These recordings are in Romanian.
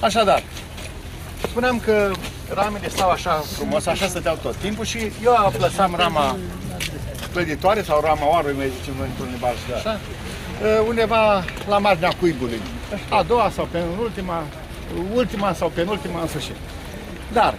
Așadar, spuneam că ramele stau așa frumos, așa stăteau tot timpul și eu plasam rama clăditoare sau rama oară, mai zicem noi într-un limbaj de așa, undeva la marginea cuibului. A doua sau penultima, ultima sau penultima în sfârșit. Dar,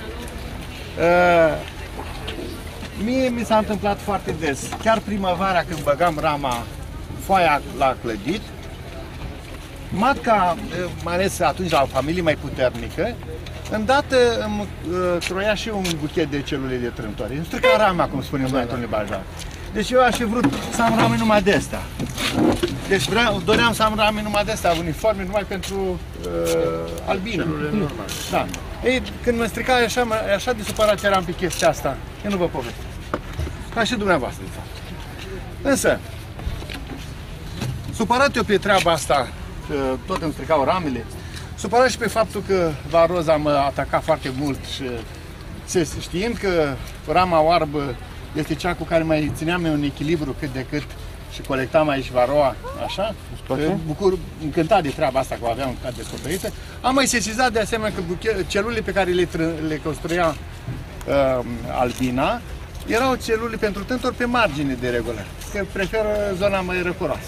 mie mi s-a întâmplat foarte des, chiar primăvara când băgam rama, foaia la clădit, matca, mai ales atunci la o familie mai puternică, îndată îmi croia și un buchet de celule de trântoare. Îmi strica rama, cum spunem noi într-un limbaj. Deci eu aș fi vrut să am rame numai de astea. Deci doream să am rame numai de astea, uniforme numai pentru albine. Da. Ei, când mă strica așa de supărat eram pe chestia asta, eu nu vă povestesc. Ca și dumneavoastră, de fapt. Însă, supărat eu pe treaba asta, că tot îmi stricau ramele, supărat și pe faptul că varoza mă ataca foarte mult și știind că rama oarbă este cea cu care mai țineam eu un echilibru cât de cât și colectam aici varoa, așa, bucur, încântat de treaba asta, că o aveam ca descoperită, am mai sesizat de asemenea că celulele pe care le construia albina erau celule pentru trântori pe margine de regulă, că preferă zona mai răcoroasă.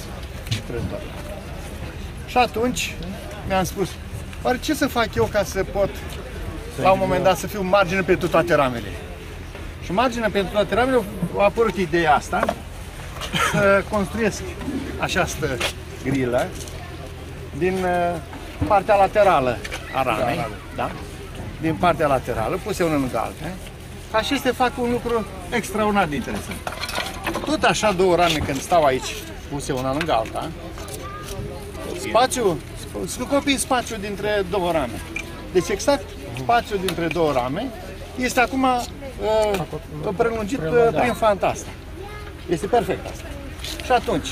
Și atunci mi-am spus, oare ce să fac eu ca să pot la un moment dat să fiu margine pentru toate ramele? Și marginea pentru toate ramele a apărut ideea asta să construiesc această grilă din partea laterală a ramei, da? Din partea laterală, puse una lângă alta, ca și să fac un lucru extraordinar de interesant. Tot așa două rame când stau aici, puse una lângă alta, scopii spațiul dintre două rame. Deci exact spațiul dintre două rame este acum prelungit prin fanta asta. Este perfect asta. Și atunci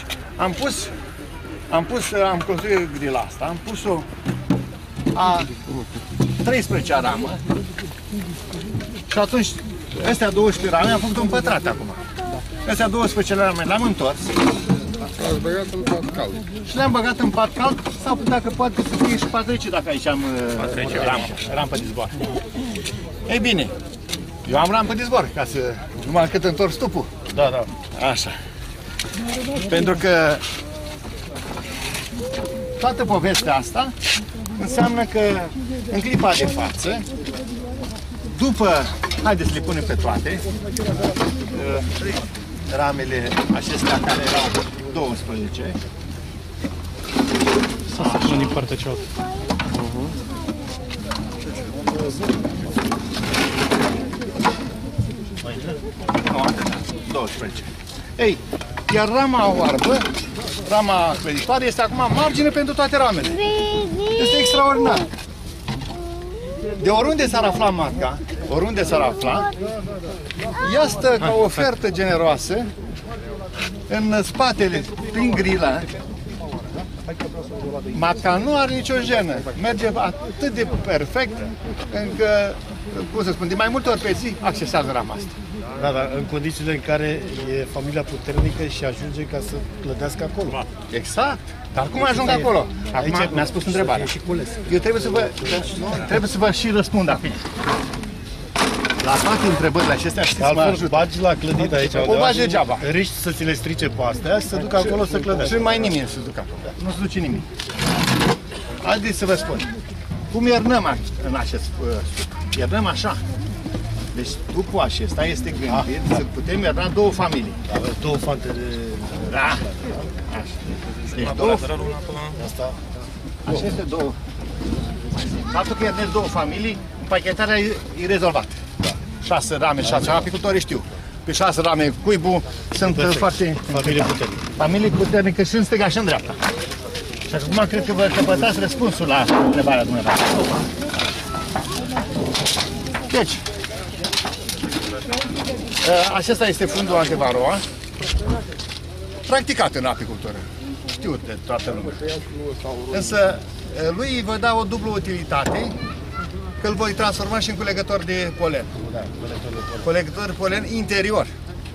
am construit grila asta, am pus-o a 13-a ramă și atunci astea 12 rame am făcut un pătrat acum. Astea 12 rame le-am întors. L-ați băgat în pat cald. Și le-am băgat în pat cald sau dacă poate să fie și pat rece dacă aici am rampă de zbor. Ei bine, eu am rampă de zbor ca să numai cât întorc stupul. Da, da. Așa. Pentru că toată povestea asta înseamnă că în clipa de față, după, haideți să le punem pe toate, ramele acestea care erau 12. Să se pună din partea cealaltă. Nu, atâta, 12. Ei, iar rama oarbă, rama clăditoare, este acum margine pentru toate ramele. Este extraordinar. De oriunde s-ar afla matca, oriunde s-ar afla, ea stă ca o ofertă generoasă în spatele, prin grilă. Matca nu are nicio jenă, merge atât de perfect încât, cum să spun, de mai multe ori pe zi accesează rama asta. Da, dar în condițiile în care e familia puternică și ajunge ca să clădească acolo. Exact. Dar cum ajung acolo? Acum mi-a spus întrebarea. Eu trebuie să vă și răspund acum. La toate întrebările acestea știți să mă ajut. Bagi la clădit aici. O bagi degeaba. Riști să ți le strice pe astea și să ducă acolo să clădească. Și mai nimeni să ducă acolo. Nu se duce nimic. Haideți să vă spun. Cum iernăm în acest stup? Iernăm așa. Deci stupul acesta este gândit să putem ierna două familii. Aveți două fante de... Da. Așa. Deci două... Asta... Aceste două... Faptul că iernesc două familii, împachetarea e rezolvată. 6 rame, 6 apicultori știu. Pe 6 rame cuibul sunt foarte... Familie puternică. Familie puternică și în stânga și în dreapta. Și acum cred că vă căpătați răspunsul la întrebarea dumneavoastră. Deci, acesta este fundul antivaroa, practicat în apicultură, știut de toată lumea. Însă lui voi da o dublă utilitate, că îl voi transforma și în culegător de polen. Colector de polen interior.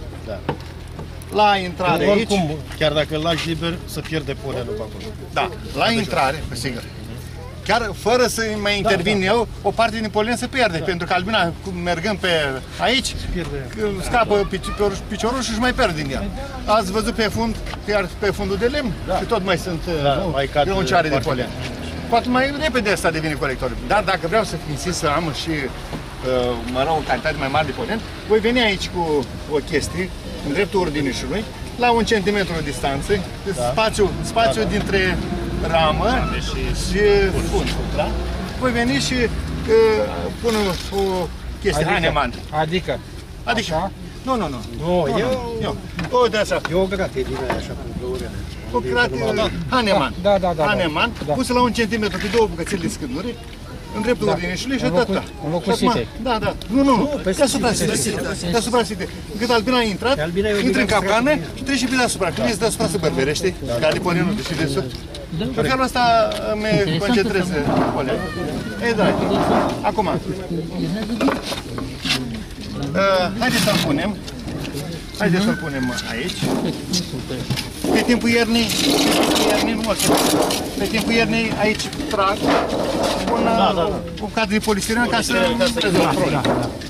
La intrare aici... Oricum, chiar dacă îl lași liber, să pierde polenul pe acolo. Da, la intrare, sigur. chiar fără să mai intervin eu, o parte din polen se pierde, pentru că albina, mergând pe aici, scapă piciorul și își mai pierde din ea. Ați văzut pe fund, chiar pe fundul de lemn, și tot mai sunt grăuncioare de polen. Poate mai repede asta devine colector. Dar dacă vreau să insist să am și mă rog, o cantitate mai mare de polen, voi veni aici cu o chestie, în dreptul ordinișului, la 1 centimetru distanță, spațiu dintre ramă și fund. Da? Voi veni și pun o chestie, Hahnemann. Adică? Nu. O de așa. E o gratie din aia, așa, cu două orele. O gratie, Hahnemann. Hahnemann, pusă la 1 centimetru pe 2 bucățele de scânduri, în dreptul ordinișului și atâta. În locul sitei. Da. Nu. Deasupra sitei. Deasupra sitei. Când albina a intrat, intră în capcană și trece pe deasupra. Când ești deasupra se bărberește, cade polenul de desubt. Pe felul ăsta me concentrez polen. Ei, da. Acum. Haideți să-l punem. Haideți să-l punem aici. Pe timpul iernii, pe timpul iernii aici trag un cadru de polistiren ca să rezolv problema.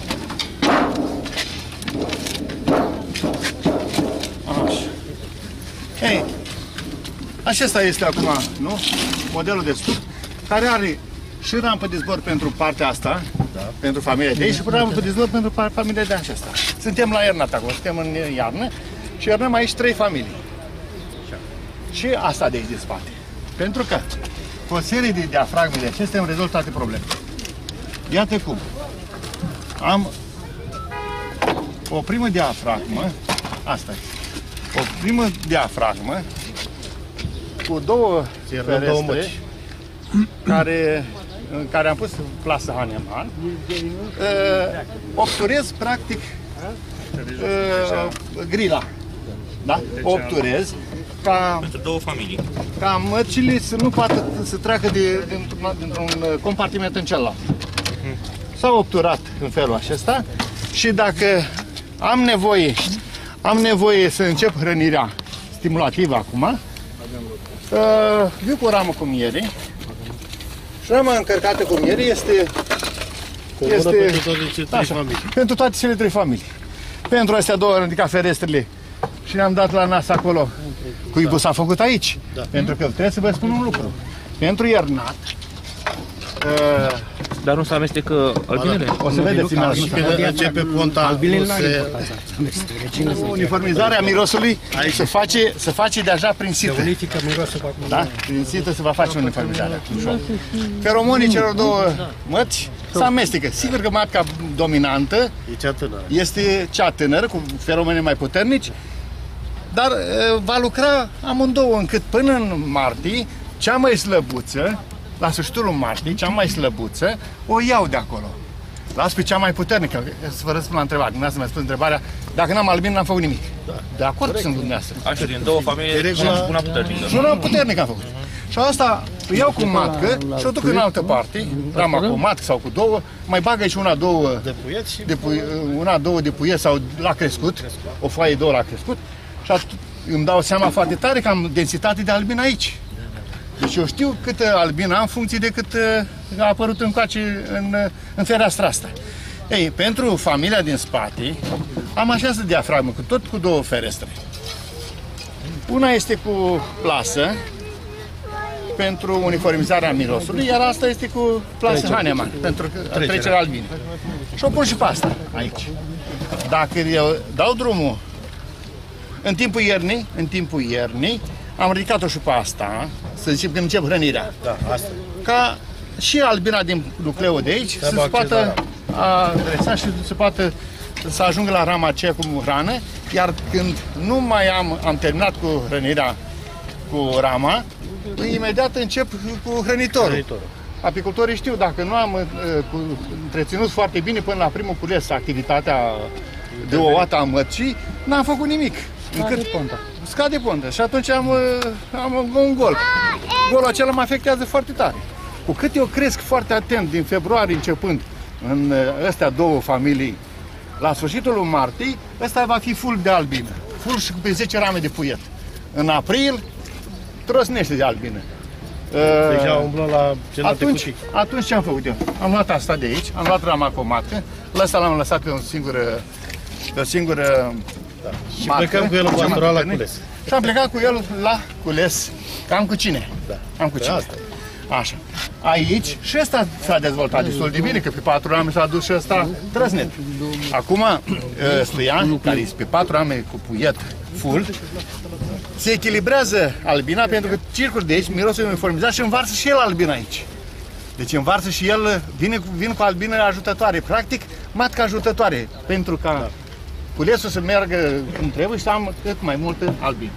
Ei, acesta este acum, nu? Modelul de stup, care are și rampă de zbor pentru partea asta, pentru familia de aici, și rampă de zbor pentru familia de aceasta. Suntem la iernat acolo, suntem în iarnă și iernăm aici 3 familii. Și asta de aici de spate. Pentru că cu o serie de diafragme de acestea îmi rezolv toate problemele. Iată cum. Am o primă diafragmă, asta e. O primă diafragmă cu 2 ferestre în care am pus plasă Hahnemann. Obturez practic grila. Da? Obturez pentru 2 familii. Ca mărcile să nu poată să treacă dintr-un compartiment în celălalt. S-a obturat în felul acesta și dacă am nevoie să încep hrănirea stimulativă acum, viu cu o ramă cu miere și rama încărcată cu miere este pentru toate cele 3 familii. Pentru astea 2 am ridicat ferestrele și ne-am dat la nas acolo. Cuibul s-a făcut aici. Pentru că trebuie să vă spun un lucru. Pentru iernat, Dar nu se amestecă albinele? o să vedeți imediat. Și când începe ponta, Uniformizarea mirosului se face deja prin sită. unifică mirosul acum. Da? Prin sită se va face uniformizarea. Feromonii celor 2 măți se amestecă. Sigur că matca dominantă este cea tânără, cu feromoni mai puternici, dar va lucra amândouă, încât până în martie, cea mai slăbuță, la sfârșitul martie, cea mai slăbuță, o iau de acolo. Las pe cea mai puternică, să vă răspund la întrebare. Dumneavoastră mi-a spus întrebarea, dacă n-am albin, n-am făcut nimic. De acord sunt cu dumneavoastră. Așa, din 2 familii, una puternică. Și una puternică am făcut. Și asta îi iau cu matcă și o duc în altă parte, rama cu o matcă sau cu 2, mai bagă aici una-două de puieți sau la crescut, o foaie 2 la crescut, și îmi dau seama foarte tare că am densitate de albin aici. Deci eu știu câtă albină am în funcție de cât a apărut încoace în fereastra asta. Ei, pentru familia din spate am această diafragmă, tot cu 2 ferestre. Una este cu plasă pentru uniformizarea mirosului, iar asta este cu plasă Hahnemann pentru trecerea albină. Și o pun și pe asta aici. Dacă eu dau drumul în timpul iernii, am ridicat-o și pe asta, să zicem când încep hrănirea. Da, asta. Ca și albina din nucleul de aici să se poată adresa și să poată să ajungă la rama aceea cu hrană, iar când nu mai am terminat cu hrănirea cu rama, imediat încep cu hrănitorul. Apicultorii știu, dacă nu am întreținut foarte bine până la primul cules activitatea de o oată a măcii, n-am făcut nimic. Scade ponta. Și atunci am un gol. Golul acela mă afectează foarte tare. Cu cât eu cresc foarte atent din februarie începând în astea 2 familii, la sfârșitul lui martie, ăsta va fi full de albină. Full și cu 10 rame de puiet. În april, trosnește de albină. Deja umblă la celelalte cutii. Atunci ce am făcut eu? Am luat asta de aici, am luat rama cu o matcă, ăsta l-am lăsat pe o singură Și plecăm cu el în pastoral la cules. Și am plecat cu el la cules, cam cu cine? Da. Am cu cine? Asta. Așa. Aici și ăsta s-a dezvoltat destul de bine, că pe 4 rame s-a dus și ăsta trăsnet. Acum, Stoian, care este pe 4 rame cu puiet full, se echilibrează albina pentru că circul de aici, mirosul uniformizat și învarsă și el albina aici. Deci învarsă și el, vine cu albină ajutătoare, practic matca ajutătoare, pentru ca culesul să meargă cum trebuie și să am cât mai multă albină.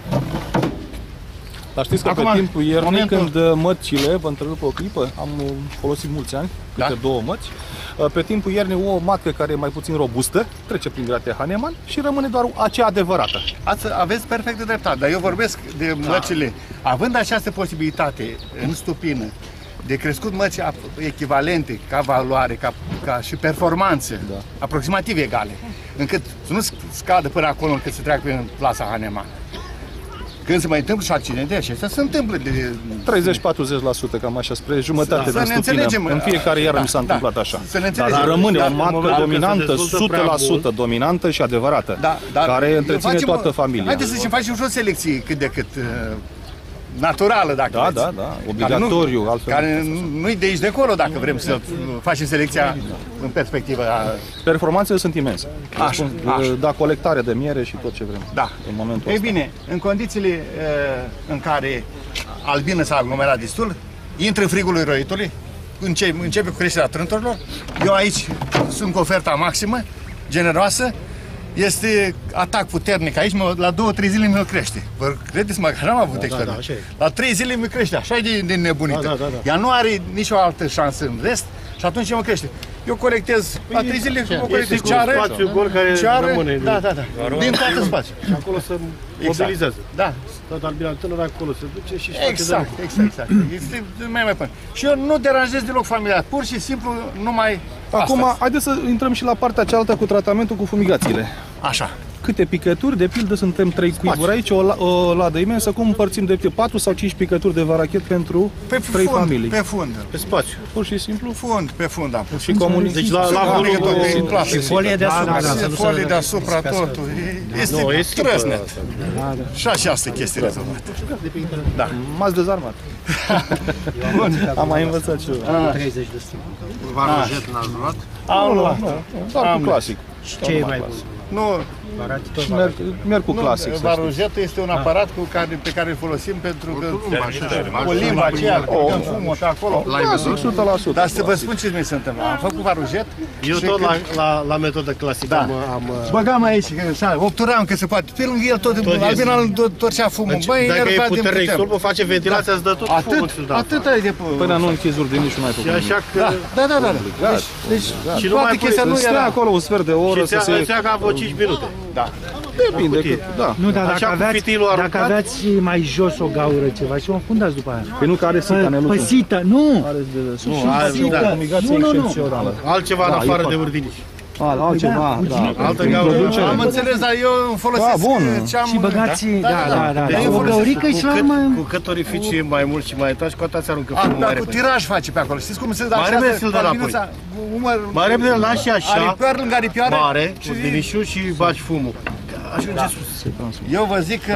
Dar știți că Acum, pe timpul iernii, momentul- când mățile, vă întrerup o clipă, am folosit mulți ani, câte Da. 2 măți. Pe timpul iernii, o matcă care e mai puțin robustă, trece prin gratia Hahnemann și rămâne doar aceea adevărată. Aveți perfectă dreptate, dar eu vorbesc de măcile, având această posibilitate în stupină, de crescut măci echivalente ca valoare, ca și performanță, aproximativ egale, încât să nu scadă până acolo încât să treacă prin plasa Hahnemann. Când se mai întâmplă și accidente acestea, se întâmplă de 30-40%, cam așa, spre jumătate Să din ne înțelegem. stupină. În fiecare iară Da, mi s-a întâmplat da. așa. Să ne Dar înțelegem. rămâne Dar o în matcă momentul când dominantă, se dezvoltă prea 100% dominantă și adevărată, care întreține facem toată familia. Haideți să facem și o selecție cât de cât naturală, dacă Da, vreți. da, da, obligatoriu, altfel. Care nu-i de aici de acolo, dacă vrem să facem selecția în perspectivă. Performanțele sunt imense. Așa, Spun, așa. Da, colectare de miere și tot ce vrem. Da. În momentul Ei ăsta. bine, în condițiile în care albină s-a aglomerat destul, intră în frigul lui roitului, începe cu creșterea trântorilor. Eu aici sunt cu oferta maximă, generoasă. Este atac puternic aici, la 2-3 zile mi-l crește. Vă credeți-mă că n-am avut experiență. așa e. La 3 zile mi-l crește, așa e de nebunită. Da. Ea nu are nicio altă șansă în rest și atunci mă crește. Eu colectez la 3 zile, o colectez Este ceară, un spațiu gol care rămâne. da, din toată spațiul. Și acolo se mobilizează. Da, Tot albina tânără acolo se duce și își face de lucru. exact. Este mai până. Și eu nu deranjez deloc familia, pur și simplu numai Acum, asta. haideți să intrăm și la partea cealaltă cu tratamentul cu fumigațiile. Așa. Câte picături, de pildă suntem 3 cuiburi aici, o ladă imensă, cum împărțim de 4 sau 5 picături de varachet pentru 3 familii. Pe fund. Pe spațiu. Pur și simplu. Pe fund am pus. Și comunici. Deci la Și folie deasupra. folie deasupra totul. Este trăsnet. Și așa este chestia rezolvată. M-ați dezarmat. Am mai învățat ceva. 30 de stâng. Varojet n-ați luat? Am luat. Doar cu clasic. Și ce e mai bun? Nu, Și merg cu clasic. să știi. varujetul este un aparat pe care îl folosim pentru că cu limba aceea, băgăm fumul și acolo. L-ai văzut? 100%. Dar să vă spun ce mi se întâmplă. Am făcut varujet. Eu și tot când- la metodă clasică am Băgam aici, așa, obturam cât se poate. Pe lângă el tot albina îl torcea fumul. Băi, dacă e enervat din puternic putem. stolpul, face ventilația, îți dă tot fumul. Atât ai de Până nu închizi urdinii și nu ai Și făcut. așa că... Da. Deci Și nu toată mai chestia pui- nu Stai era. acolo un sfert de oră Și să se... îți ia ca vreo 5 minute. Depinde cât, da. Nu, dar Așa, cu fitilul dacă aruncat? aveați mai jos o gaură ceva și o înfundați după aia. Pe nu care sita ne lucru. Păsită, nu! Are de sus. Nu, Păsită. da. Fumigație Nu. excepțională. Altceva în afară de urdinici. Altceva, da. Altă gaură. Am înțeles, dar eu îmi folosesc bun. ce am. Și băgați, da. Eu O folosesc găurică și la Cu cât orificii mai mult și mai etași, cu atât se aruncă fumul mai Dar cu repede. tiraj face pe acolo. Știți cum se dă Mai așa? repede să-l dă înapoi. Mai repede îl lași așa, Aripioară lângă aripioară. mare, urdinișul și bagi fumul. Ajunge sus. Eu vă zic că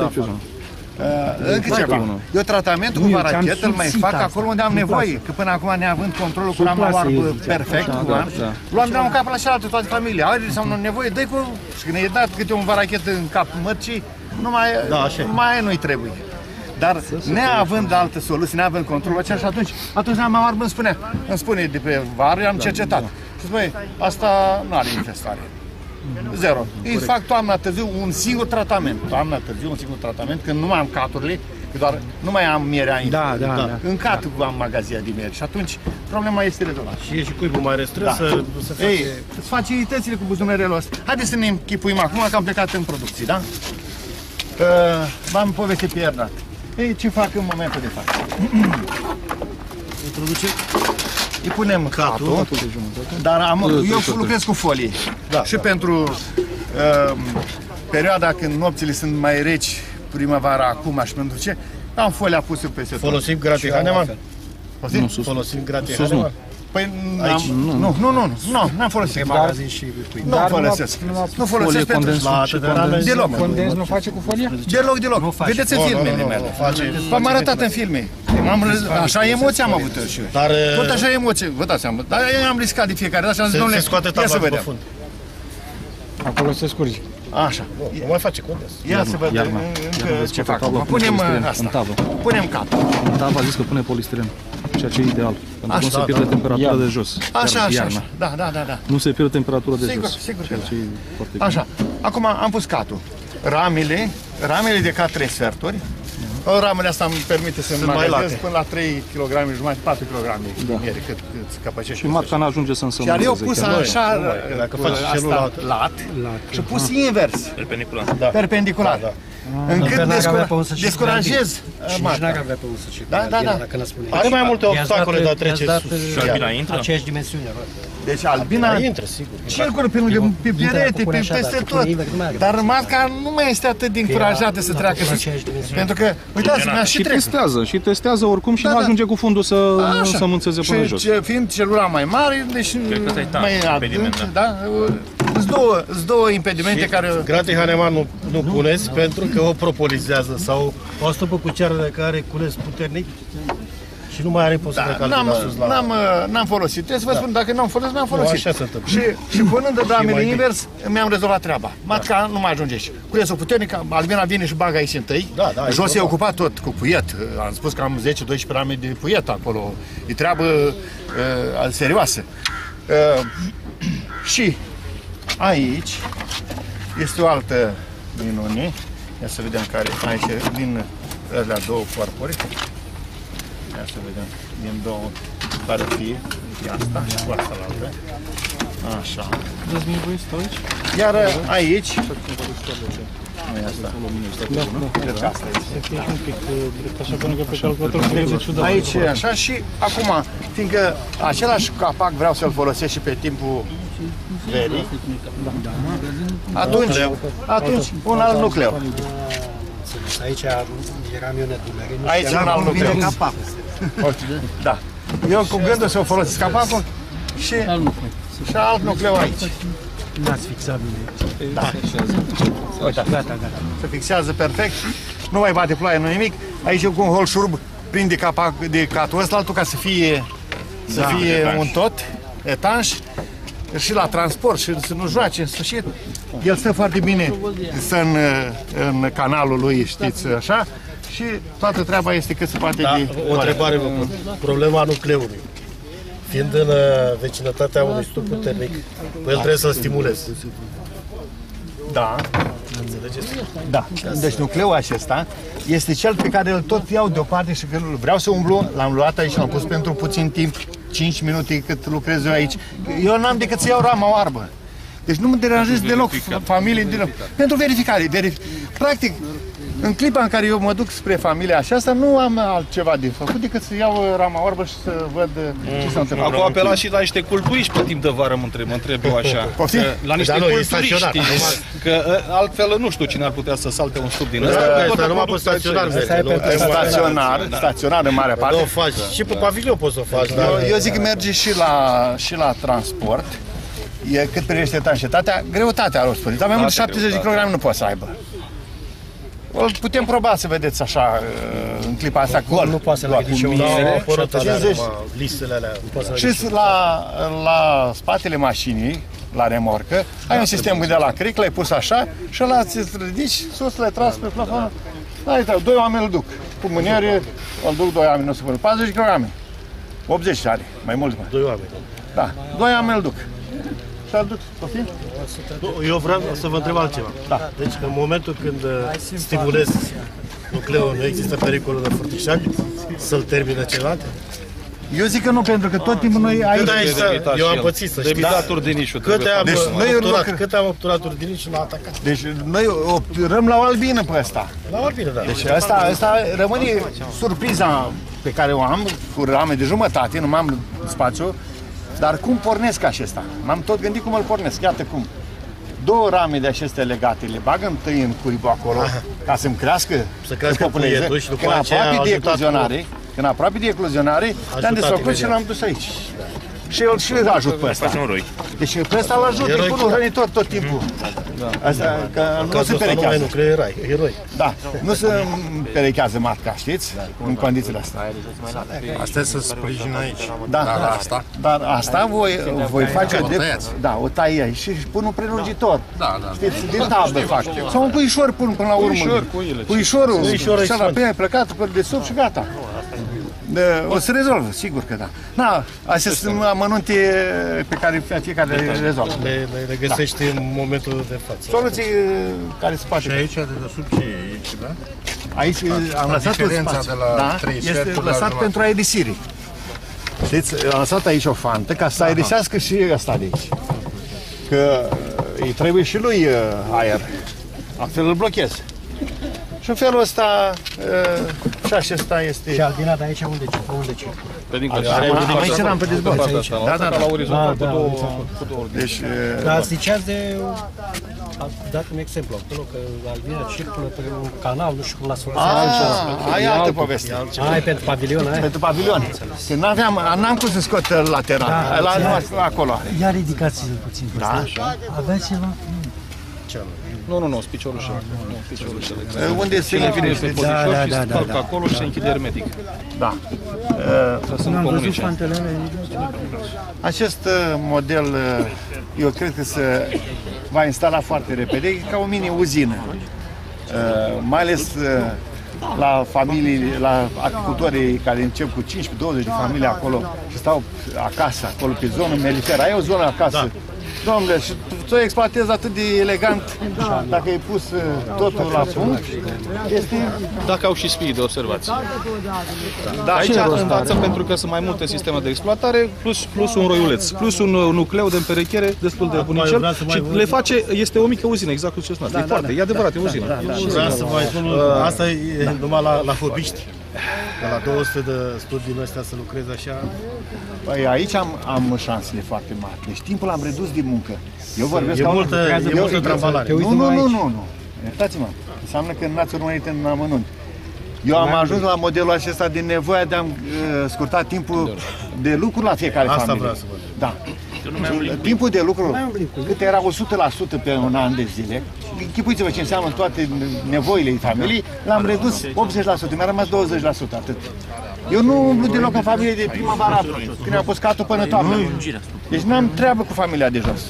încă Mai ceva. unul. Eu tratamentul cu Nu, eu ți-am varachet îl mai subțit fac asta. acolo unde am nevoie. Că până acum, neavând controlul cu rama Subplasă, eu oarbă ziceam. perfect, da. luam de la un cap la cealaltă toată familia. Are sau nu nevoie, dă-i cu... Și când e dat câte un varachet în cap mărcii, mai nu-i trebuie. Dar neavând altă soluție, neavând controlul acela și atunci rama oarbă îmi spune de pe vară, am cercetat. Și spune, asta nu are infestare. Zero. Îi fac toamna târziu un singur tratament. Când nu mai am caturile, că doar nu mai am mierea Da. în cat am magazia de miere și atunci problema este rezolvată. Și e și cuibul mai restrâns să face... Ei, facilitățile cu buzunarelul ăsta. Haideți să ne închipuim acum că am plecat în producție, da? V-am povestit pe iernat. Ei, ce fac în momentul de față? Introduce Îi punem catul, dar eu lucrez cu folie. Și pentru perioada când nopțile sunt mai reci, primăvara acum și pentru ce, am folia pusă peste tot. Folosim gratis Hahnemann? Nu, Folosim gratis Sus nu. Hahnemann? Păi n-am folosit. Magazin și Nu folosesc. Nu folosesc pentru la atât de rame. deloc. Condens nu face cu folia? Deloc. Vedeți în filmele mele. V-am arătat în filme. Așa emoții am avut și eu. Dar Tot așa emoții, vă dați seama. Dar eu am riscat de fiecare dată și am zis, se domnule, scoate ia să tabla după vedem. fund. Acolo se scurge. Așa. Nu mai face Condens. Ia să vedem încă ce fac. Punem asta. Punem capul. În tavă a zis că pune polistiren, ceea ce e ideal. Pentru că nu se pierde temperatura de jos. Așa. Iarna. Da. Nu se pierde temperatura de Sigur, jos. sigur că ceea da. ce e foarte bine. Așa. Acum am pus catul. Ramele de cat 3 sferturi. Ramele asta îmi permite să mai late. până la 3 kg jumătate, 4 kg de miere, cât capacește. Și matca n-ajunge să Iar eu însămânțeze. pus chiar. așa, Dacă cu faci asta celălalt. lat și pus invers, Perpendicular. perpendicular. Încât descurajez Și matca. n-ar avea pe unsul și Da. dacă n-a spune. Are mai multe obstacole de a trece sus. Și albina intră? Aceeași dimensiune. Deci albina Intră, sigur. circulă pe lângă, pe perete, pune pe așa, peste dacă tot. pune invers, nu mai are. Dar matca nu mai este atât de încurajată să treacă sus. aceeași dimensiune. Pentru că, uitați, mi-a și Și trecut. testează oricum și Da, nu da. ajunge cu fundul să Așa. sămânțeze până Și jos. fiind celula mai mare, deci Cred că ăsta e mai adânc, impediment, da? Sunt două impedimente care... Gratis Hahnemann nu puneți pentru că o propolizează sau o stupă cu ceară de care cules puternic și nu mai are posibil de calcul sus la... N-am folosit. Trebuie să vă spun, dacă n-am folosit, n-am folosit. așa se întâmplă. Și punând ramele mai invers, mi-am rezolvat treaba. Matca nu mai ajunge și. Culesul puternic, albina vine și bagă aici întâi. Da, Jos e normal. ocupat tot cu puiet. Am spus că am 10-12 rame de puiet acolo. E treabă serioasă. Și aici este o altă minune. Ia să vedem care aici din alea două corpuri. Ia să vedem din două care fie asta și cu asta la altă. Așa. Iar aici nu e asta. Cred că asta este. Așa până că pe calculator trebuie ciudat. Aici e așa și acum, fiindcă același capac vreau să-l folosesc și pe timpul verii, atunci un alt nucleu. Aici era mionetul meu. Aici un alt nucleu. Da. Eu cu gândul să o folosesc capacul și alt nucleu aici. N-ați fixat bine. Da. Gata. Se fixează perfect, nu mai bate ploaie, nu nimic. Aici eu cu un hol șurub prinde capac de catul ăsta, altul ca să fie un tot, etanș, și la transport și să nu joace în sfârșit. El stă foarte bine, stă în canalul lui, știți, așa, și toată treaba este cât se poate de... O întrebare vă pun. Problema nucleului. Fiind în vecinătatea unui stup puternic, el trebuie să-l stimuleze. Da. Da. Deci nucleul acesta este cel pe care îl tot iau deoparte și când vreau să umblu, l-am luat aici, l-am pus pentru puțin timp, 5 minute cât lucrez eu aici. Eu n-am decât să iau rama oarbă. Deci nu mă deranjez deloc familie, deloc. Pentru verificare. Practic, în clipa în care eu mă duc spre familia aceasta, nu am altceva de făcut decât să iau rama oarbă și să văd ce s-a întâmplat. Acum apela și la niște culturiști pe timp de vară, mă întreb eu așa. Poftim? La niște Dar nu, e culturiști, staționar. știi? Că altfel nu știu cine ar putea să salte un stup din ăsta. Asta numai pe staționar merge. Staționar în mare Nu parte. o faci. Și pe pavilion poți să o faci. Dar Eu zic că merge și la transport. E cât privește etanșitatea, greutatea roșului. Dar mai mult de 70 de kg nu poate să aibă. O putem proba să vedeți așa în clipa asta gol. Nu poate să le ridice un au apărut alea, 50. listele alea. Și la spatele mașinii, la remorcă, ai un sistem de la cric, l-ai pus așa și ăla ți-l ridici, sus le tras pe plafon. Uite, 2 oameni îl duc. Cu mâniere, îl duc 2 oameni, nu se pune. 40 kg. 80 are, mai mult. 2 oameni. Da, 2 oameni îl duc. Și îl duc, poftim? Eu vreau să vă întreb altceva. Da. Deci în momentul când stimulezi nucleul, nu există pericolul de furtișag? Să-l termină celălalt? Eu zic că nu, pentru că tot timpul noi aici... Eu am pățit, să știți. Debitat Urdinișul. Câte am obturat Urdiniș și l-a atacat? Deci noi optăm la o albină pe ăsta. La orbină, da. Deci asta rămâne surpriza pe care o am, cu rame de jumătate, nu am spațiu, dar cum pornesc acesta? M-am tot gândit cum îl pornesc, iată cum. 2 rame de aceste legate, le bag întâi în cuibul acolo, ca să-mi crească, Să crească puietul și după când aceea aproape de ajutat ecluzionare, când aproape de ecluzionare, le-am desfăcut și l-am dus aici. Și eu și îl ajut pe ăsta. Facem un roi. Deci pe ăsta îl ajut, îi pun un hrănitor tot timpul. Asta, că nu se perechează. Nu creier eroi. Da, nu se perechează matca, știți? În condițiile astea. Asta e să sprijin aici. Da, Dar asta? Dar asta voi face O tăiați? Da, o tai aici și pun un prelungitor. Da, da. Știți, din tablă fac. Sau un puișor pun până la urmă. Puișorul, și ala pe aia plecat pe de sub și gata. O să rezolvă, sigur că da. Da, astea sunt amănunte pe care fiecare le rezolvă. Le găsești în momentul de față. Soluții care se poate. Și aici de desubt ce e aici, da? Aici am lăsat un Diferența spațiu. de la Da, 3 este sferturi la lăsat jumătate. pentru aerisire. Știți, am lăsat aici o fantă ca să aerisească și ăsta de aici. Că îi trebuie și lui aer. Altfel îl blochez. Și în felul ăsta și acesta este... Și albina de aici unde ce? Unde ce? Pe dincolo. Am aici eram pe dezvolt. Da, da, La da. orizontal Da, cu două Deci, Dar ziceați de... Ați dat un exemplu acolo, că albina circulă pe un canal, nu știu cum l-a soluționat. aia e altă poveste. Ai pentru pavilion, ai? Pentru pavilion. Că n-am cum să scot lateral. La acolo. Ia ridicați-l puțin pe ăsta, așa. Aveți ceva? Nu, spiciorușele. Spiciorușele. Unde se Le vine pe polișor și se da. spalcă acolo și se închide hermetic. Da. Să Nu nu am văzut comunice. fantelele. Acest model, eu cred că se va instala foarte repede, e ca o mini-uzină. Mai ales la familii, la agricultorii care încep cu 15-20 de familii acolo și stau acasă, acolo pe zonă meliferă. Ai o zonă acasă. Da. Domnule, și tu o exploatezi atât de elegant, dacă ai pus totul la punct, este... Dacă au și spii de observație. Da, Aici învață pentru că sunt mai multe sisteme de exploatare, plus un roiuleț, plus un nucleu de împerechere destul de bunicel și le face, este o mică uzină, exact cum spuneați. E foarte, e adevărat, e o uzină. Vreau să mai spun, asta e numai la hobiști. De la 200 de studii din astea să lucrezi așa. Păi aici am șansele foarte mari. Deci timpul am redus din muncă. Eu vorbesc ca multă trambalare. Nu. Iertați-mă. Înseamnă că n-ați urmărit în amănunt. Eu am ajuns la modelul acesta din nevoia de a-mi scurta timpul de lucru la fiecare Asta familie. vreau să văd. Da. Timpul de lucru, cât era 100% pe un an de zile, închipuiți-vă ce înseamnă toate nevoile familiei, l-am redus 80%, mi-a rămas 20%, atât. Eu nu umblu deloc în familie de primăvara, când am pus catul până toamnă. Deci n-am treabă cu familia de jos.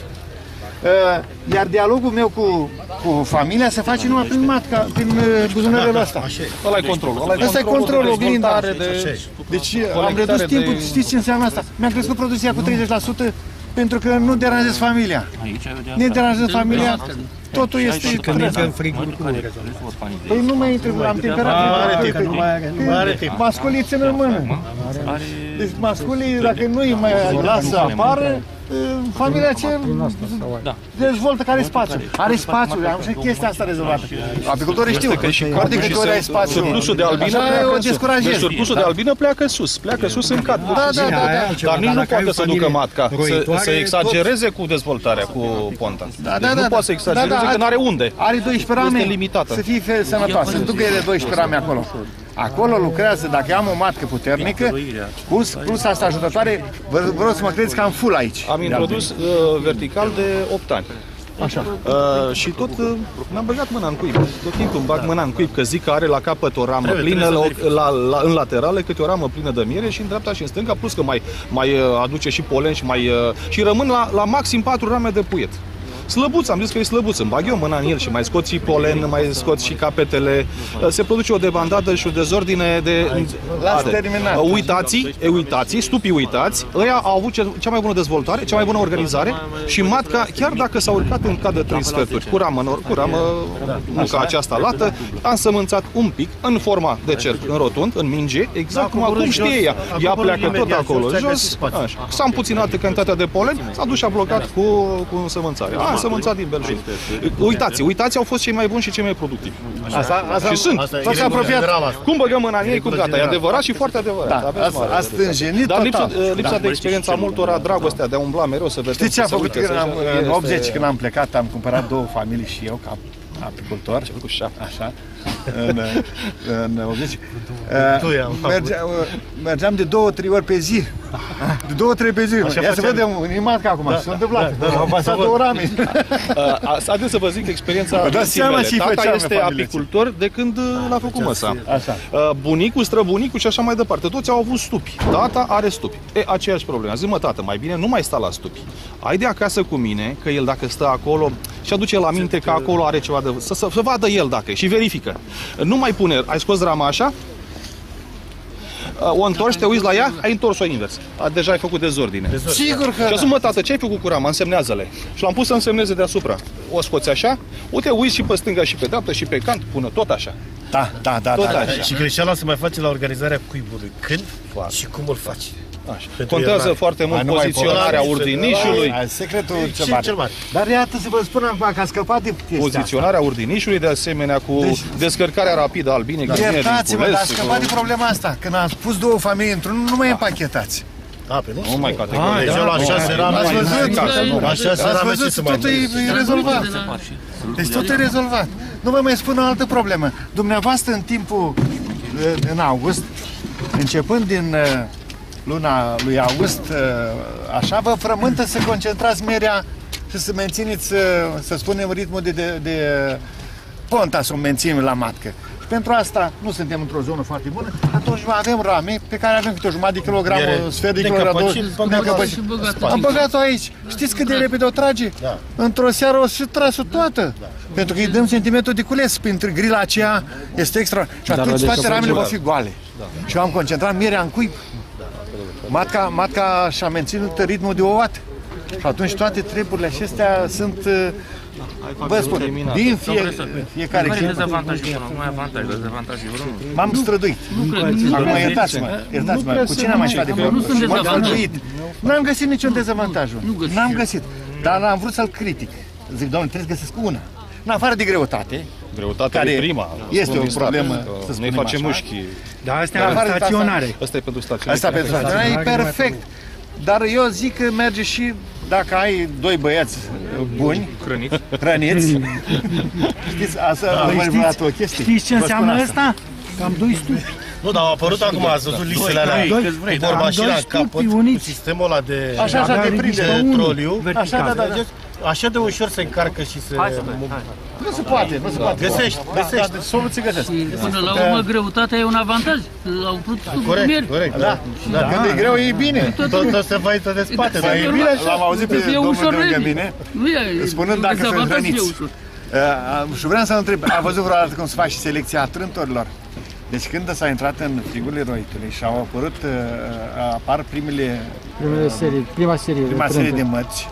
Iar dialogul meu cu familia se face numai prin matca, prin buzunărele ăsta. Ăla e controlul. Ăsta e controlul, oglinda. De... Deci am redus timpul, știți ce înseamnă asta? Mi-am crescut producția cu 30% pentru că nu deranjez familia. Ne deranjez familia, totul este... Când intră în frigul, cum e? Păi nu mai intră, am temperatură. Nu mai are timp. Masculii țin în mână. Deci masculii, dacă nu îi mai lasă să apară, familia ce dezvoltă care spațiu. Are spațiu, am și chestia asta rezolvată. Apicultorii știu, horticultorii ai spațiu. Surplusul de albină o descurajez. Surplusul de albină pleacă sus în cat. Da. Dar nici nu poate să ducă matca, să exagereze cu dezvoltarea, cu ponta. Nu poate să exagereze, că n-are unde. Are 12 rame, Este limitată. să fie sănătoasă, să ducă ele 12 rame acolo. Acolo lucrează, dacă am o matcă puternică, plus asta ajutătoare, vreau să mă credeți că am full aici. Am introdus vertical de 8 ani. Așa. Și tot mi-am băgat mâna în cuib. Tot timpul îmi bag mâna în cuib, că zic că are la capăt o ramă plină, în laterale câte o ramă plină de miere și în dreapta și în stânga, plus că mai aduce și polen și rămân la maxim 4 rame de puiet. Slăbuț, am zis că e slăbuț, îmi bag eu mâna în el și mai scot și polen, mai scot și capetele. Se produce o debandadă și o dezordine de... Lasă terminat. Uitații, stupii uitați, ăia au avut cea mai bună dezvoltare, cea mai bună organizare și matca, chiar dacă s-a urcat în cadă 3 sferturi, cu ramă, nu ca aceasta lată, a însămânțat un pic, în forma de cerc, în rotund, în minge, exact cum acum știe ea. Ea pleacă tot acolo, jos, s-a împuținat cantitatea de polen, s-a dus și a blocat cu însămânțarea. însămânțat din Belgium. Uitați, au fost cei mai buni și cei mai productivi. Asta Și sunt. Toți apropiat. Cum băgăm mâna în ei, cum gata, e adevărat și foarte adevărat. A stânjenit Dar total. lipsa de experiență a multora, dragostea de a umbla mereu să vedem. Știți ce a făcut uite, în 80 când am plecat, am cumpărat 2 familii și eu ca apicultor. Ce făcut 7. Așa. În 80. Mergeam de 2-3 ori pe zi. De 2-3 pe zi. Ia să vedem în matca acum. S-a întâmplat. Au pasat 2 rame. Haideți să vă zic experiența vieții mele. Tata este apicultor de când l-a făcut măsa. Bunicul, străbunicul și așa mai departe. Toți au avut stupi. Tata are stupi. E aceeași problemă. Zic, mă, tată, mai bine nu mai sta la stupi. Hai de acasă cu mine, că el dacă stă acolo și aduce la minte că acolo are ceva de... Să vadă el dacă și verifică. Nu mai pune, ai scos rama așa, o întorci, te uiți la ea, ai întors-o invers. Deja ai făcut dezordine. Sigur că... Și a zis, mă, tată, ce ai făcut cu rama? Însemnează-le. Și l-am pus să însemneze deasupra. O scoți așa, uite, uiți și pe stânga și pe dreapta și pe cant, pună tot așa. Da. Așa. Și greșeala se mai face la organizarea cuibului. Când și cum îl faci. Contează foarte mult poziționarea urdinișului. Secretul cel mare. Dar iată să vă spun acum că a scăpat de poziționarea urdinișului, de asemenea cu descărcarea rapidă a albinei. Iertați-mă, dar a scăpat de problema asta. Când am pus 2 familii într-unul, nu mai împachetați. Nu mai categoric. Ați văzut, totul e rezolvat. Deci totul e rezolvat. Nu vă mai spun o altă problemă. Dumneavoastră în august, începând din luna lui august, așa vă frământă să concentrați mierea și să mențineți, să spunem, ritmul de ponta să o menținem la matcă. Și pentru asta nu suntem într-o zonă foarte bună, atunci avem rame pe care avem câte o jumătate de kilogram, o sfert de kilogram, am băgat-o aici. Știți cât de repede o trage? Într-o seară o și tras-o toată. Pentru că îi dăm sentimentul de cules, pentru grila aceea este extra. Și atunci toate ramele vor fi goale. Și eu am concentrat mierea în cuib. Matca și-a menținut ritmul de o oată. Și atunci toate treburile acestea sunt, vă spun, din fiecare chip. M-am străduit. Acum iertați-mă, cu cine am mai stat de vorbă? M-am străduit. N-am găsit niciun dezavantaj. N-am găsit. Dar am vrut să-l critic. Zic, doamne, trebuie să găsesc una. În afară de greutate, care e prima. Este o problemă, noi facem mușchi. Dar asta e la staționare. Asta e pentru staționare. Asta pentru staționare e perfect. Dar eu zic că merge și dacă ai 2 băieți buni, hrăniți. Știți, asta o chestie. Știți ce înseamnă asta? Cam 2 stupi. Nu, dar au apărut acum, ați văzut listele alea cu bormașina în capăt, cu sistemul ăla de troliu. Așa de ușor se încarcă și se... Nu se poate. Găsești. Soluții găsesc. Până la urmă, greutatea e un avantaj. Au vrut corect. Da. Când e greu, e bine. Tot se vaită de spate, dar e bine. L-am auzit pe domnul lângă mine, spunând dacă sunt hrăniți. Și vreau să întreb, a văzut vreodată cum se face selecția trântorilor? Deci când s-a intrat în frigurile Roitului și au apărut, apar prima serie de măți,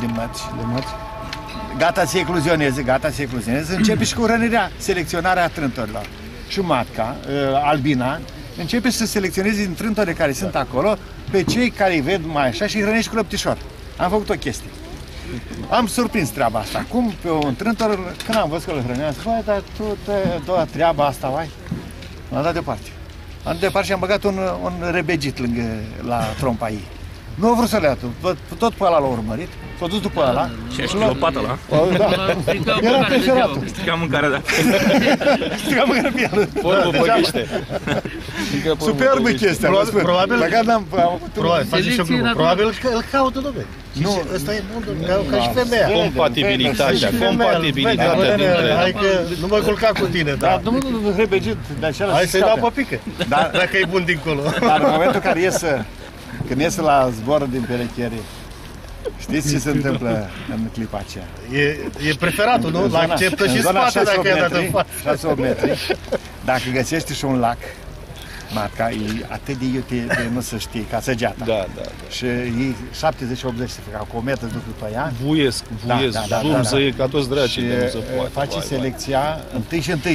gata să ecluzioneze, începe și cu hrănirea, selecționarea trântorilor. Și matca, albina, începe să selecționeze din trântorile care sunt acolo pe cei care îi ved mai așa și îi hrănești cu lăptișor. Am făcut o chestie. Am surprins treaba asta. Cum pe un trântor, când am văzut că îl hrănească, băi, dar tu toată treaba asta, vai. L-am dat departe. Am departe și am băgat un rebegit la trompa ei. Nu a vrut să le ia tot pe ăla l-a urmărit, s-a dus după ăla. Și a știlopat ăla? Era preferatul. Strica mâncarea de Strica mâncarea pe el. Formă păghiște. Superbă chestia, vă spun. Probabil că îl caută, dom'le. Nu, ăsta e modul, ca și femeia. Compatibilitatea dintre... Nu mă culca cu tine, da. Domnul rebegit de acela. Hai să-i dau pe pică, dacă e bun dincolo. Dar în momentul în care când iese la zbor din perechiere, știți ce se întâmplă în clipa aceea? E preferatul, nu? La acceptă și spate dacă i-a dat în față. 6-8 metri. Dacă găsești și un lac, matca e atât de iute de nu se știe, ca săgeata. Da. Și ei 70-80 se fac, cu o metră după ea. Vuiesc, zumzăie ca toți dracii de nu se poate. Face selecția întâi și întâi.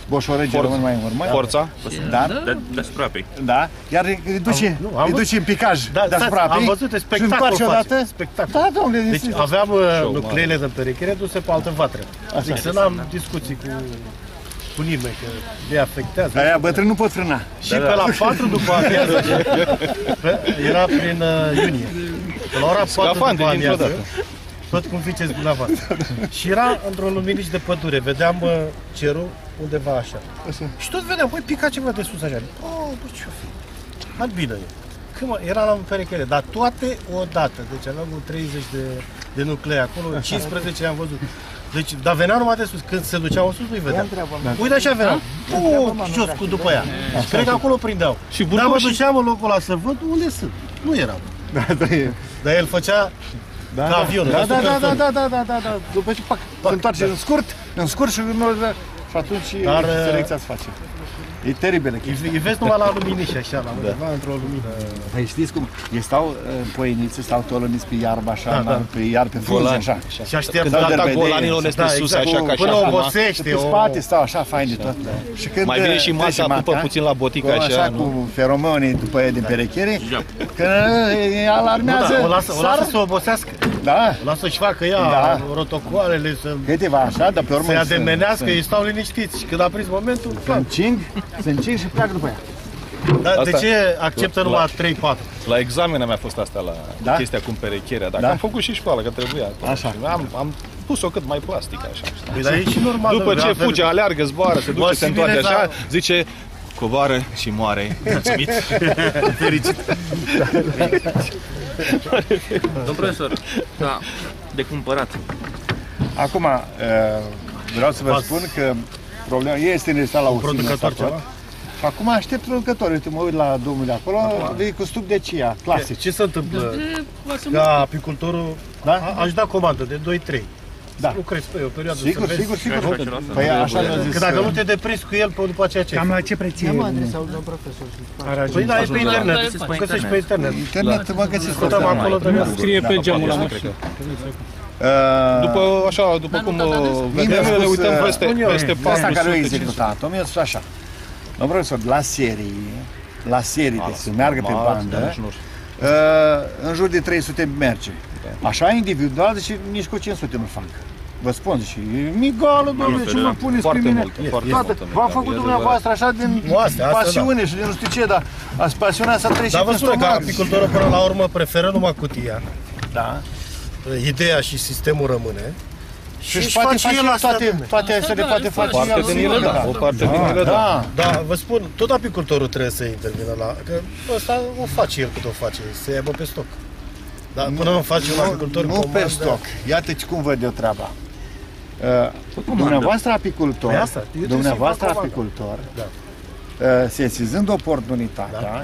boșoregii rămân mai în urmă. Forța? Da? Deasupra apei. Da, iar îi duce în picaj deasupra apei. Am văzut spectacol odată. Spectacol. Da, domnule, Deci aveam nucleile de perechere duse pe altă vatră. Zic să n-am discuții cu nimeni, că le afectează. Aia bătrân nu pot frâna. Și pe la 4 după amiază, era prin iunie. Pe la ora 4 după amiază, tot cum ziceți dumneavoastră. Și era într-o luminici de pădure, vedeam cerul undeva așa. Și tot vedeam, băi, pica ceva de sus așa. Oh, bă, ce-o fi? Albină e. Era la un perechere, dar toate odată. Deci aveam 30 de nuclei acolo, 15 am văzut. Deci, dar veneau numai de sus. Când se duceau în sus, nu-i vedeam. Uite așa veneau. Jos cu după ea. Și cred că acolo prindeau. Dar mă duceam în locul ăla să văd unde sunt. Nu erau. Dar el făcea ca avionul. Da. După ce se întoarce în scurt și atunci selecția se face. E teribil. Îi vezi numai la luminiș, așa, la undeva, într-o lumină. Păi știți cum? Ei stau în poienițe, stau tolăniți pe iarbă, așa, pe iarbă, pe frunze, așa. Și aștept când data golanilor este sus, așa, ca până obosește. Pe spate stau așa, fain de tot. Și când mai vine și masa, pupă puțin la botică, așa, cu feromonii după ea din perechere, când îi alarmează, o lasă să obosească. Da. O lasă să-și facă ea rotocoalele, câteva așa, dar pe urmă să-i ademenească, ei stau liniștiți. Și când a prins momentul, se încing și pleacă după ea. Dar de ce acceptă numai 3-4? La examene mi-a fost asta, la chestia cu perecherea. Dacă am făcut și școală, că trebuia. Așa. Am pus-o cât mai plastică, așa. Păi, dar e și normal. După ce fuge, aleargă, zboară, se duce, se întoarce așa, zice, coboară și moare. Mulțumit. Fericit. Domn profesor, da, de cumpărat. Acum, vreau să vă spun că problema este în la producător ceva? Acum aștept producători. Uite, mă uit la domnul de acolo, vei cu stup de cia, clasic. Ce se întâmplă? Ca apicultorul, aș da comandă de 2-3. Da. Lucrezi pe o perioadă. Sigur. Păi așa mi-a zis. Că dacă nu te deprinzi cu el, după aceea ce? Cam la ce preț e? Păi da, e pe internet. Găsești pe internet. Internet, mă găsiți. Scotăm acolo, Scrie pe geamul la mașină. După cum vedem, ne uităm peste 400. Asta care o executat-o, mi-a spus așa. Domnul profesor, la serie, deci să meargă pe bandă, în jur de 300 merge. Așa individual, deci nici cu 500 nu fac. Vă spun, și e migală, domnule, ce mă puneți pe mine? V-am făcut dumneavoastră așa din pasiune și din nu știu ce, dar ați pasionat să treci și pe stomac. Dar vă spune că apicultorul până la urmă preferă numai cutia. Da. Ideea și sistemul rămâne. Și își poate face toate astea le poate face o parte din ele, da. O parte din ele, da. Da, vă spun, tot apicultorul trebuie să intervină la... Că ăsta o face el cât o face, să aibă pe stoc. Dar până nu face un apicultor nu pe stoc. Iată cum văd eu treaba. Dumneavoastră apicultor, sesizând oportunitatea,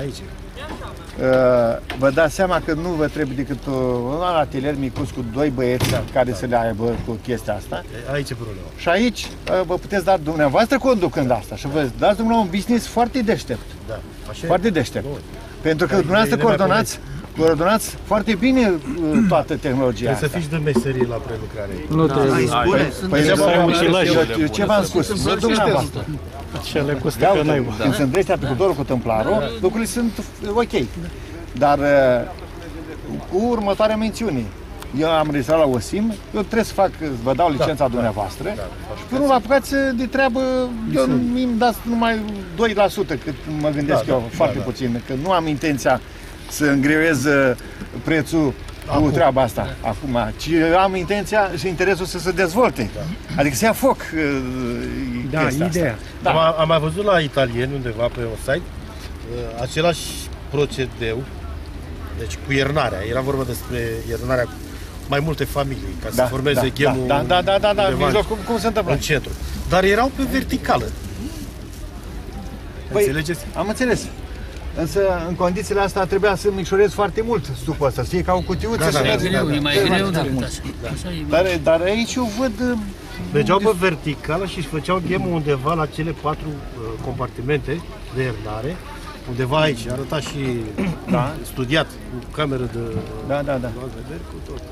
vă dați seama că nu vă trebuie decât un atelier micuț cu 2 băieți care să le aibă cu chestia asta. Aici e problema. Și aici vă puteți da dumneavoastră conducând asta și vă dați dumneavoastră un business foarte deștept. Da, așa foarte deștept. Pentru că dumneavoastră coordonați foarte bine toată tehnologia asta. Trebuie să fiți de meserie la prelucrare. Nu trebuie. Păi ce v-am spus? Vă dumneavoastră. Ce le costă că n-ai. Când se îndrește apicultorul cu tâmplarul, lucrurile sunt ok. Dar cu următoarea mențiune. Eu am registrat la OSIM, eu trebuie să vă dau licența dumneavoastră și până vă apucați de treabă, eu îmi dați numai 2% cât mă gândesc eu, foarte puțin, că nu am intenția să îngreuiez prețul cu treaba asta acum, ci am intenția și interesul să se dezvolte, adică să ia foc chestia ideea. asta. Am mai văzut la italieni undeva pe un site același procedeu, deci cu iernarea, era vorba despre iernarea mai multe familii, ca să formeze ghemul cum se întâmplă? În centru. Dar erau pe verticală. Înțelegeți? Am înțeles. Însă, în condițiile astea, trebuia să micșorez foarte mult stupul ăsta, să fie ca o cutiuță. E mai greu decât așa. Dar aici eu văd... Mergeau pe verticală și își făceau ghemul undeva la cele 4 compartimente de iernare, undeva aici, arăta și studiat, cu cameră de... Da. Cu tot.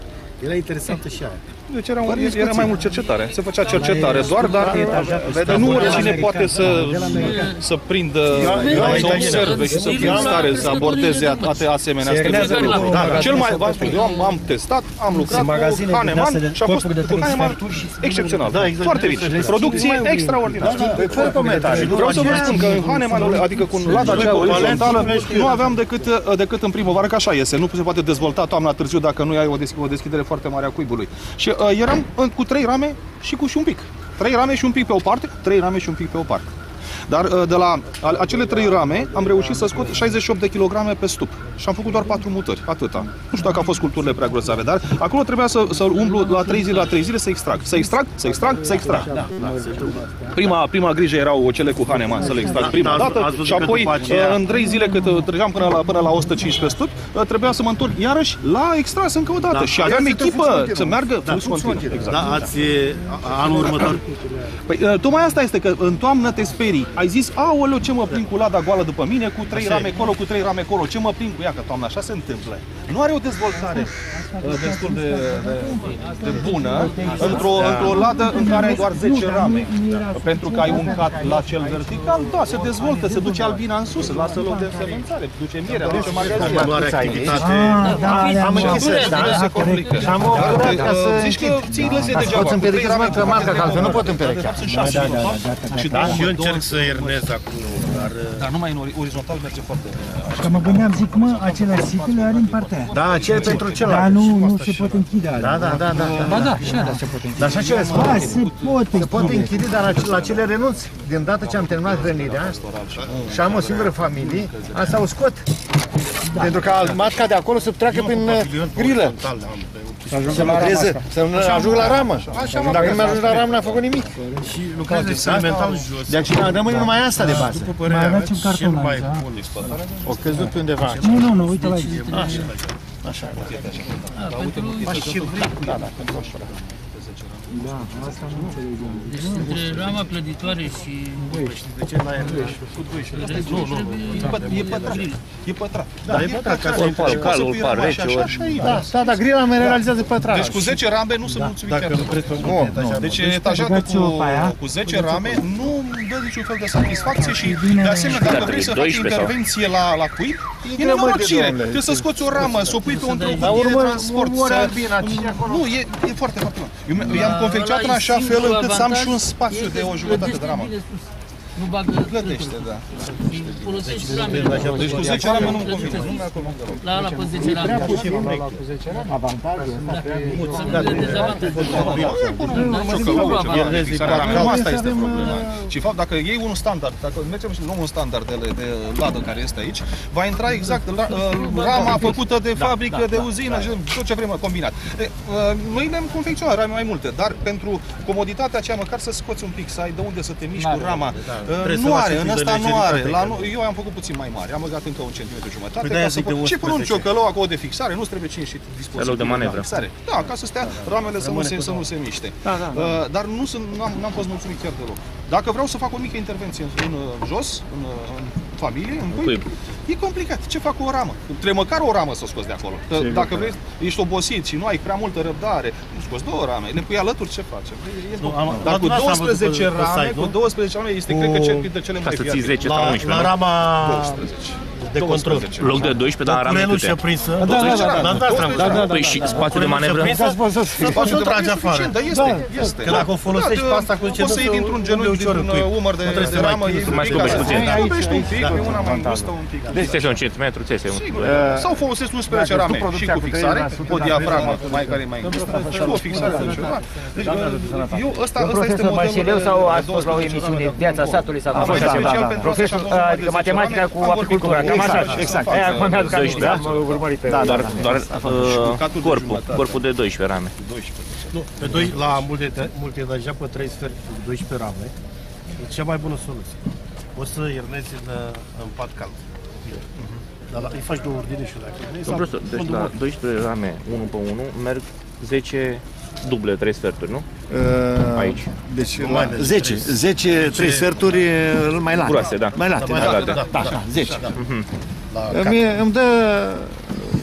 Era interesantă și aia. Deci era mai mult cercetare. Se făcea cercetare doar, dar nu oricine poate să prindă, să observe și să fie în stare să abordeze asemenea stări. Cel mai, eu am testat, am lucrat cu Hahnemann și a fost cu Hahnemann excepțional. Foarte bine. Producție extraordinară. Vreau să vă spun că Hahnemann, adică cu lada aceea orizontală, nu aveam decât în primăvară, că așa iese. Nu se poate dezvolta toamna târziu dacă nu ai o deschidere foarte mare a cuibului. Și eram cu 3 rame și un pic. 3 rame și un pic pe o parte, 3 rame și un pic pe o parte. Dar de la acele 3 rame am reușit să scot 68 de kilograme pe stup. Și am făcut doar 4 mutări, atâta. Nu știu dacă au fost culturile prea grozave, dar acolo trebuia să umblu la 3 zile să extrag. Prima grijă erau cele cu Hahnemann, să le extrag prima dată și apoi în 3 zile cât treceam până la 115 stup, trebuia să mă întorc iarăși la extras încă o dată. Și aveam echipă să meargă flux continuu. Anul următor? Păi tocmai asta este, că în toamnă te sperii. Ai zis, aoleu, ce mă prind cu lada goală după mine, cu 3 rame acolo, cu 3 rame acolo, ce mă prind cu ea, că toamna așa se întâmplă. Nu are o dezvoltare destul de bună într-o ladă în care ai doar 10 rame. Pentru că ai un cat la cel vertical, da, se dezvoltă, se duce albina în sus, lasă loc de însemânțare, duce mierea, duce magazia. Nu are activitate. Am închis se complică. Zici că ții lăse degeaba. Poți împerechi să marca, că altfel nu pot împerechea. Și eu încerc să iernez acum, dar numai în orizontal merge foarte Că mă gândeam, zic, mă, același site le are în partea aia. Da, cel pentru celălalt. Dar nu se pot închide alea. Da. Ba da, și alea se pot închide. Dar așa ce le spun? Da, se pot închide, dar la cele renunț. Din dată ce am terminat hrănirea și am o singură familie, asta o scot. Pentru că matca de acolo să treacă prin grilă. Să lucreze, să nu ajung la ramă. Dacă nu mi-ajung la ramă, n-a făcut nimic. Și lucrez experimental jos. Deci rămâne numai asta de bază. După părerea mea, cel mai bun exploatat. O căzut pe undeva. Nu, uite la aici. Așa. Faci ce vrei. Da, pentru așa. Da, asta nu înțeleg. Deci între rama clăditoare și... De ce n-ai cu 12? Nu. E pătrat. Da, e pătrat. Calul, par rece, Da, grila mea realizează pătrat. Deci cu 10 rame nu sunt mulțumit chiar. Deci etajatul cu 10 rame nu dă niciun fel de satisfacție și de asemenea dacă vrei să faci intervenție la cuib, e nenorocire. Trebuie să scoți o ramă, să o pui pe într-o cutie de transport. Nu, e foarte bun. Eu am confecționat în așa fel încât să am și un spațiu de o jumătate de ramă. Nu bagă plătește, da. Folosești ramele. Deci cu 10 rame nu-mi convine. Nu mi-a convine. La ăla cu 10 rame. La cu 10 rame? Avantaje? Nu asta este problema. Și fapt, dacă iei un standard, dacă mergem și luăm un standard de ladă care este aici, va intra exact rama făcută de fabrică, de uzină, tot ce vrem combinat. Noi le-am confecționat rame mai multe, dar pentru comoditatea aceea, măcar să scoți un pic, să ai de unde să te miști cu rama. Nu are, în ăsta nu are. Eu am făcut puțin mai mare, am băgat încă 1,5 cm. Și până un ciocălău acolo de fixare, nu trebuie 5 și dispozitiv de manevră. Da, ca să stea ramele să nu se miște. Dar n-am fost mulțumit chiar deloc. Dacă vreau să fac o mică intervenție în jos, în familie, în cuib, e complicat. Ce fac cu o ramă? Trebuie măcar o ramă să o scoți de acolo. Dacă vrei, ești obosit și nu ai prea multă răbdare, scoți 2 rame, le pui alături, ce faci? Dar cu 12 rame, este, cred că printre cele mai fiate. Ca să ții 10 sau 11, la rama 12. de control. În loc de 12, dar rame câte? Și-a prinsă. Da. Păi și spațiu de manevră? Spațiu de trage afară. Da, este. Că dacă o folosești pe asta cu ce poți să iei dintr-un genunchi, dintr-un umăr de ramă, mai scobești puțin. Scobești un pic, e una mai îngustă un pic. Deci ți-ai un centimetru, ți-ai un... Sau folosești 11 rame și cu fixare, cu o diafragmă care e mai îngustă și cu o fixare de ceva. Deci, ăsta este modelul sau ați fost la o emisiune, Viața satului sau cum așa? Profesor, adică matematica cu apicultura, cam așa. Exact. Aia acum mi-aduc aminte, am urmărit pe... Doar corpul de 12 rame. Nu, pe 2, la multietaja pe 3 sferi, 12 rame, e cea mai bună soluție. O să iernezi în pat cald. Dar îi faci 2 ordine și dacă Profesor, deci la 12 rame, 1 pe 1, merg 10 duble, 3 sferturi, nu? Aici. Deci 10 3 sferturi mai late. Groase, da. Mai late, da. Da, 10. Îmi dă, cum să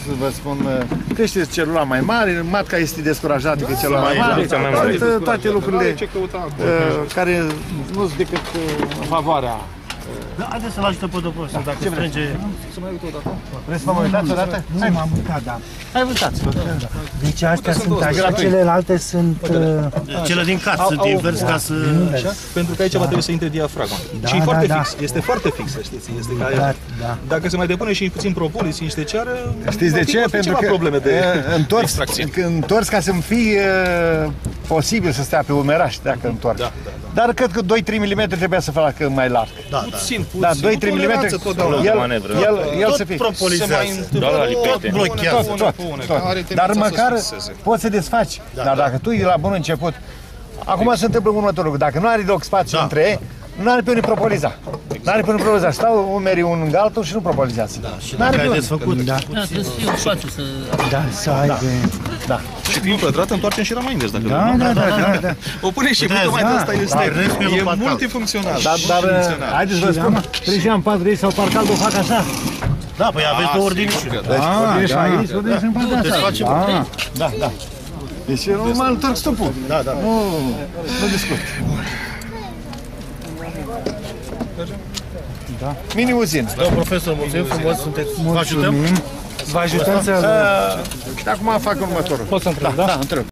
să vă spun, crește celula mai mare, matca este descurajată decât celula mai mare, toate lucrurile care nu sunt decât în favoarea. Da, haideți să-l ajutăm pe domnul ăsta, dacă strânge... Să mai uite o dată? Vreți să mă uitați o dată? Nu m-am uitat, da. Hai, uitați-vă. Deci astea sunt așa, celelalte sunt... Cele din cat sunt invers ca să... Pentru că aici va trebui să intre diafragma. Și e foarte fix, este foarte fix, să știți. Este ca dacă se mai depune și puțin propolis, niște ceară... Știți de ce? Pentru că probleme de întors ca să-mi fie posibil să stea pe umeraș, dacă întorc. Dar cred că 2-3 mm trebuia să facă mai larg. Puțin, da, 2-3 mm, el să fie. Tot blochează. Tot. Dar măcar poți să desfaci. Dar dacă tu e la bun început, acum se întâmplă următorul lucru. Dacă nu are loc spațiu între ei, nu are pe unde propoliza. Nu are pe unde propoliza. Stau umerii unul în altul și nu propolizează. Și dacă ai desfăcut. Da, trebuie să fie un spațiu să... Da, să aibă... Da. Și cu pătrată întoarcem și rama invers. Da. O pune și tocmai de asta este. E multifuncțional. Dar, haideți să vă spun, 3 sau parcalul fac așa. Da, păi aveți două ordinișuri. Ordine și aici, ordine și în partea asta. Da. Deci eu nu mă întorc stupul. Da. Nu discut. Mini-uzin. Domnul profesor, mulțumim frumos, sunteți. Vă ajutăm? Vă ajutăm să... Și acum fac următorul. Pot să întreb, da? Da, întreb.